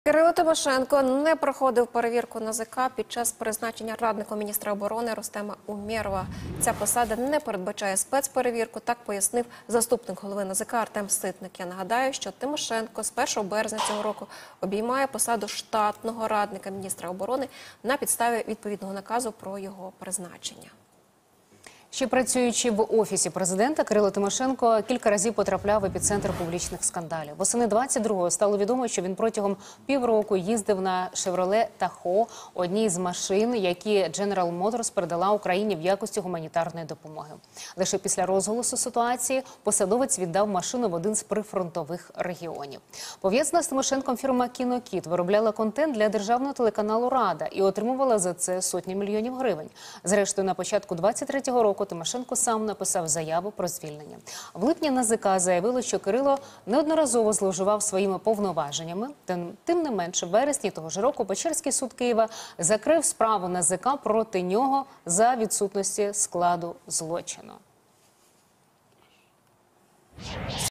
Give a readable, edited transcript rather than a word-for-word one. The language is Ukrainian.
Кирило Тимошенко не проходив перевірку НАЗК під час призначення радником міністра оборони Рустема Умєрова. Ця посада не передбачає спецперевірку, так пояснив заступник голови НАЗК Артем Ситник. Я нагадаю, що Тимошенко з 1 березня цього року обіймає посаду штатного радника міністра оборони на підставі відповідного наказу про його призначення. Ще працюючи в Офісі президента, Кирило Тимошенко кілька разів потрапляв в епіцентр публічних скандалів. Восени 22-го стало відомо, що він протягом півроку їздив на Chevrolet Tahoe, одній з машин, які General Motors передала Україні в якості гуманітарної допомоги. Лише після розголосу ситуації посадовець віддав машину в один з прифронтових регіонів. Пов'язана з Тимошенком фірма «Кінокіт» виробляла контент для державного телеканалу «Рада» і отримувала за це сотні мільйонів гривень. Зрештою, на початку 23-го року Тимошенко сам написав заяву про звільнення. В липні НАЗК заявило, що Кирило неодноразово зловживав своїми повноваженнями. Тим не менше, в вересні того ж року Печерський суд Києва закрив справу НАЗК проти нього за відсутності складу злочину.